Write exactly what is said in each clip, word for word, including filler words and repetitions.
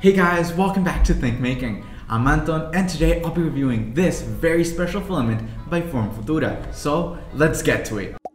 Hey guys, welcome back to Think Making. I'm Anton and today I'll be reviewing this very special filament by Form Futura. So let's get to it.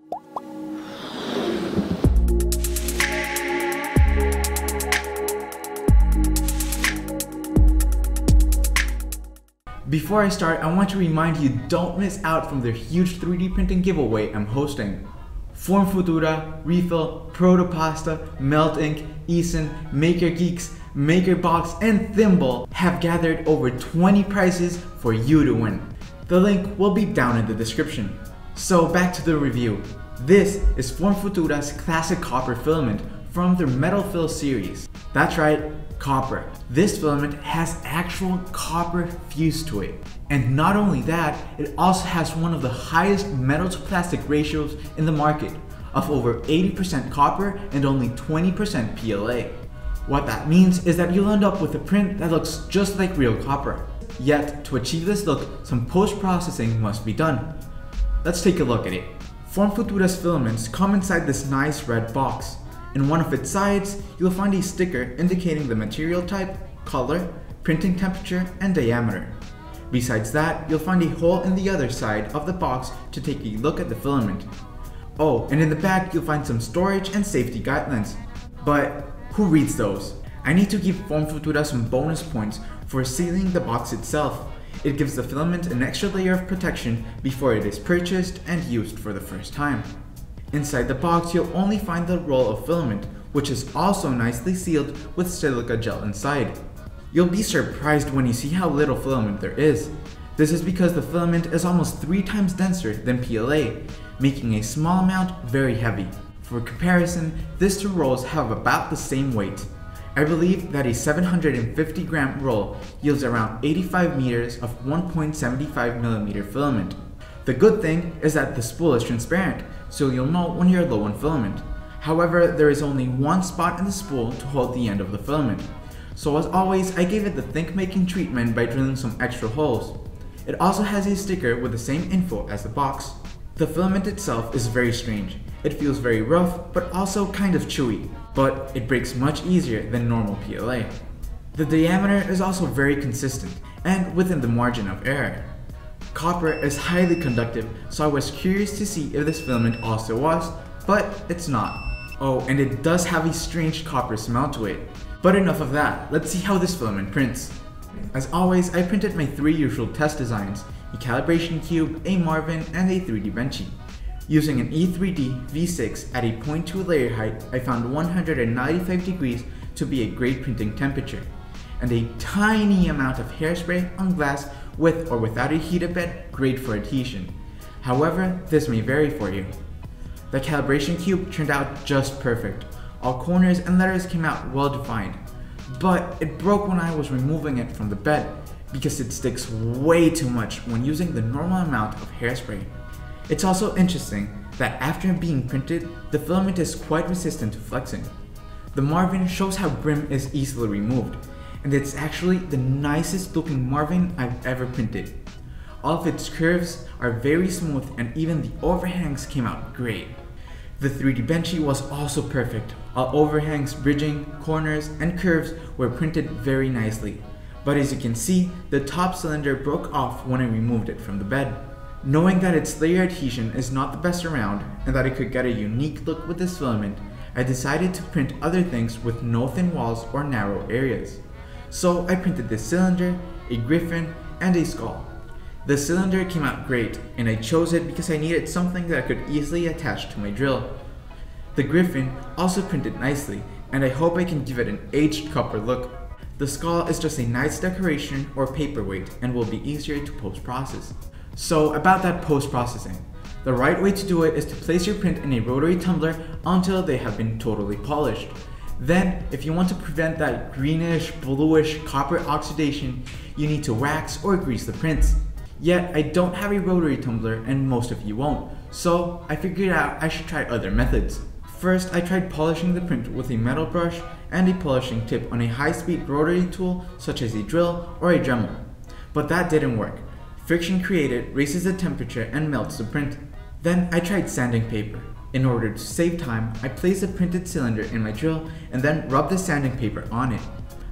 Before I start, I want to remind you don't miss out from the huge three D printing giveaway I'm hosting. Form Futura, Refill, Protopasta, Melt Ink, Eason, Maker Geeks, MakerBox, and Thimble have gathered over twenty prizes for you to win. The link will be down in the description. So back to the review. This is Form Futura's classic copper filament from their Metal Fill series. That's right, copper. This filament has actual copper fused to it. And not only that, it also has one of the highest metal to plastic ratios in the market, of over eighty percent copper and only twenty percent P L A. What that means is that you'll end up with a print that looks just like real copper. Yet, to achieve this look, some post-processing must be done. Let's take a look at it. Form Futura's filaments come inside this nice red box. In one of its sides, you'll find a sticker indicating the material type, color, printing temperature, and diameter. Besides that, you'll find a hole in the other side of the box to take a look at the filament. Oh, and in the back you'll find some storage and safety guidelines. But who reads those? I need to give Form Futura some bonus points for sealing the box itself. It gives the filament an extra layer of protection before it is purchased and used for the first time. Inside the box you'll only find the roll of filament, which is also nicely sealed with silica gel inside. You'll be surprised when you see how little filament there is. This is because the filament is almost three times denser than P L A, making a small amount very heavy. For comparison, these two rolls have about the same weight. I believe that a seven hundred fifty gram roll yields around eighty-five meters of one point seven five millimeter filament. The good thing is that the spool is transparent, so you'll know when you're low on filament. However, there is only one spot in the spool to hold the end of the filament. So as always, I gave it the Think Making treatment by drilling some extra holes. It also has a sticker with the same info as the box. The filament itself is very strange. It feels very rough, but also kind of chewy, but it breaks much easier than normal P L A. The diameter is also very consistent and within the margin of error. Copper is highly conductive, so I was curious to see if this filament also was, but it's not. Oh, and it does have a strange copper smell to it. But enough of that, let's see how this filament prints. As always, I printed my three usual test designs, a calibration cube, a Marvin, and a three D Benchy. Using an E three D V six at a zero point two layer height, I found one hundred ninety-five degrees to be a great printing temperature, and a tiny amount of hairspray on glass with or without a heated bed, great for adhesion. However, this may vary for you. The calibration cube turned out just perfect. All corners and letters came out well defined, but it broke when I was removing it from the bed because it sticks way too much when using the normal amount of hairspray. It's also interesting that after being printed, the filament is quite resistant to flexing. The Marvin shows how brim is easily removed, and it's actually the nicest looking Marvin I've ever printed. All of its curves are very smooth and even the overhangs came out great. The three D Benchy was also perfect. All overhangs, bridging, corners, and curves were printed very nicely. But as you can see, the top cylinder broke off when I removed it from the bed. Knowing that its layer adhesion is not the best around and that it could get a unique look with this filament, I decided to print other things with no thin walls or narrow areas. So I printed this cylinder, a griffin, and a skull. The cylinder came out great, and I chose it because I needed something that I could easily attach to my drill. The griffin also printed nicely, and I hope I can give it an aged copper look. The skull is just a nice decoration or paperweight and will be easier to post-process. So about that post-processing. The right way to do it is to place your print in a rotary tumbler until they have been totally polished. Then, if you want to prevent that greenish, bluish copper oxidation, you need to wax or grease the prints. Yet, I don't have a rotary tumbler and most of you won't, so I figured out I should try other methods. First, I tried polishing the print with a metal brush and a polishing tip on a high-speed rotary tool such as a drill or a Dremel. But that didn't work. Friction created raises the temperature and melts the print. Then I tried sanding paper. In order to save time, I placed the printed cylinder in my drill and then rubbed the sanding paper on it.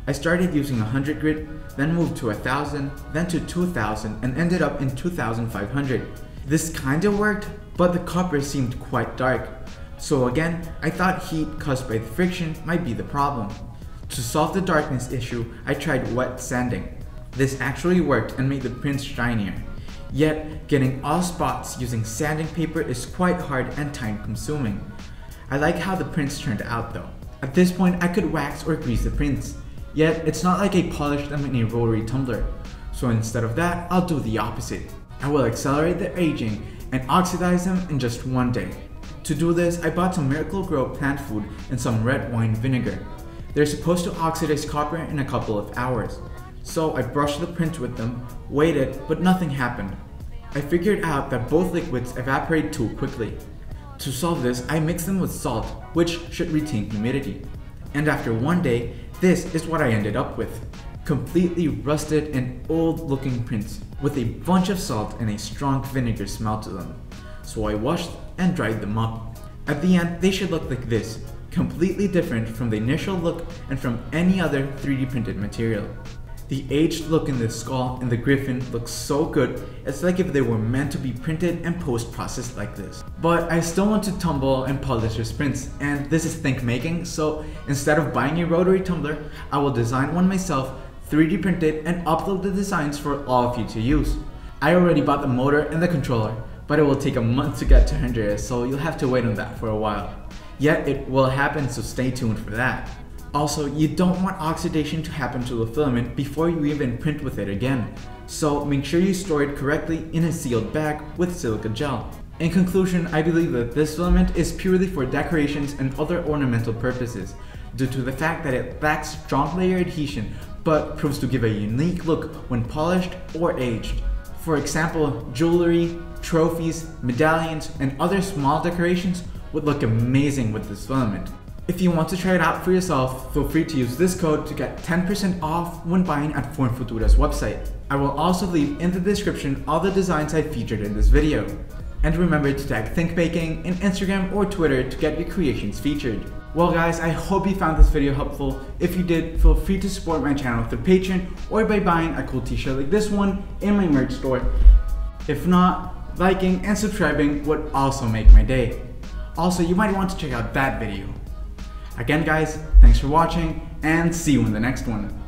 I started using one hundred grit, then moved to one thousand, then to two thousand, and ended up in two thousand five hundred. This kinda worked, but the copper seemed quite dark. So again, I thought heat caused by the friction might be the problem. To solve the darkness issue, I tried wet sanding. This actually worked and made the prints shinier. Yet, getting all spots using sanding paper is quite hard and time consuming. I like how the prints turned out though. At this point, I could wax or grease the prints. Yet, it's not like I polished them in a rotary tumbler. So instead of that, I'll do the opposite. I will accelerate their aging and oxidize them in just one day. To do this, I bought some Miracle-Gro plant food and some red wine vinegar. They're supposed to oxidize copper in a couple of hours. So I brushed the print with them, waited, but nothing happened. I figured out that both liquids evaporate too quickly. To solve this, I mixed them with salt, which should retain humidity. And after one day, this is what I ended up with. Completely rusted and old looking prints with a bunch of salt and a strong vinegar smell to them. So I washed and dried them up. At the end, they should look like this, completely different from the initial look and from any other three D printed material. The aged look in the skull and the griffin looks so good, it's like if they were meant to be printed and post-processed like this. But I still want to tumble and polish his prints, and this is think making, so instead of buying a rotary tumbler, I will design one myself, three D print it, and upload the designs for all of you to use. I already bought the motor and the controller, but it will take a month to get to Honduras, so you'll have to wait on that for a while. Yet it will happen, so stay tuned for that. Also, you don't want oxidation to happen to the filament before you even print with it again, so make sure you store it correctly in a sealed bag with silica gel. In conclusion, I believe that this filament is purely for decorations and other ornamental purposes, due to the fact that it lacks strong layer adhesion, but proves to give a unique look when polished or aged. For example, jewelry, trophies, medallions, and other small decorations would look amazing with this filament. If you want to try it out for yourself, feel free to use this code to get ten percent off when buying at Formfutura's website. I will also leave in the description all the designs I featured in this video. And remember to tag ThinkBaking in Instagram or Twitter to get your creations featured. Well guys, I hope you found this video helpful. If you did, feel free to support my channel through Patreon or by buying a cool t-shirt like this one in my merch store. If not, liking and subscribing would also make my day. Also, you might want to check out that video. Again guys, thanks for watching and see you in the next one.